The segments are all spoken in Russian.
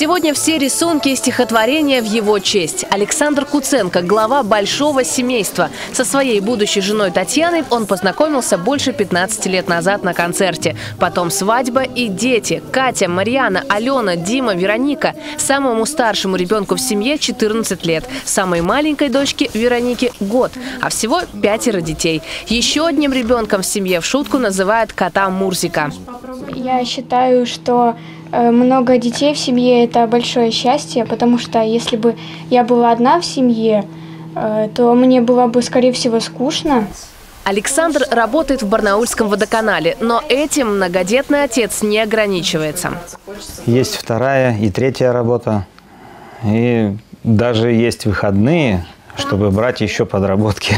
Сегодня все рисунки и стихотворения в его честь. Александр Куценко – глава большого семейства. Со своей будущей женой Татьяной он познакомился больше 15 лет назад на концерте. Потом свадьба и дети – Катя, Марьяна, Алена, Дима, Вероника. Самому старшему ребенку в семье 14 лет. Самой маленькой дочке Веронике – год. А всего 5 детей. Еще одним ребенком в семье в шутку называют кота Мурзика. Я считаю, что много детей в семье – это большое счастье, потому что если бы я была одна в семье, то мне было бы, скорее всего, скучно. Александр работает в Барнаульском водоканале, но этим многодетный отец не ограничивается. Есть вторая и третья работа, и даже есть выходные, чтобы брать еще подработки.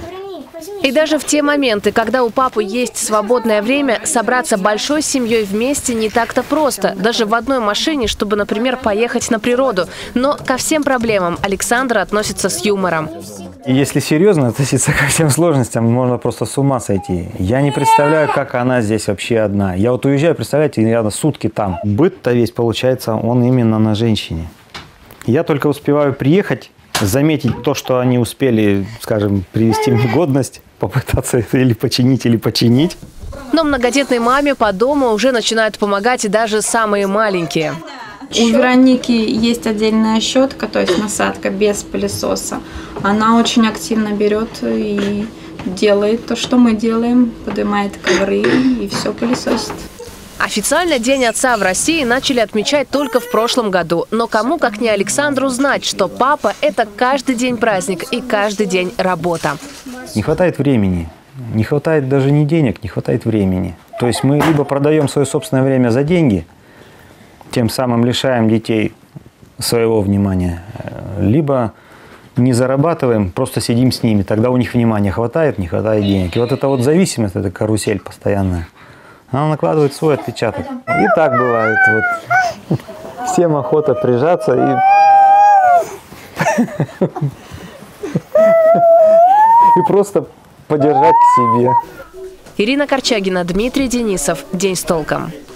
И даже в те моменты, когда у папы есть свободное время, собраться большой семьей вместе не так-то просто. Даже в одной машине, чтобы, например, поехать на природу. Но ко всем проблемам Александр относится с юмором. Если серьезно относиться ко всем сложностям, можно просто с ума сойти. Я не представляю, как она здесь вообще одна. Я вот уезжаю, представляете, я сутки там. Быт-то весь, получается, он именно на женщине. Я только успеваю приехать, заметить то, что они успели, скажем, привести в негодность, попытаться это или починить. Но многодетной маме по дому уже начинают помогать и даже самые маленькие. У Вероники есть отдельная щетка, то есть насадка без пылесоса. Она очень активно берет и делает то, что мы делаем, поднимает ковры и все пылесосит. Официально День отца в России начали отмечать только в прошлом году. Но кому, как не Александру, знать, что папа – это каждый день праздник и каждый день работа. Не хватает времени. Не хватает даже не денег, не хватает времени. То есть мы либо продаем свое собственное время за деньги, тем самым лишаем детей своего внимания, либо не зарабатываем, просто сидим с ними. Тогда у них внимания хватает, не хватает денег. И вот эта вот зависимость, эта карусель постоянная, она накладывает свой отпечаток. И так бывает. Вот. Всем охота прижаться и просто подержать к себе. Ирина Корчагина, Дмитрий Денисов. День с толком.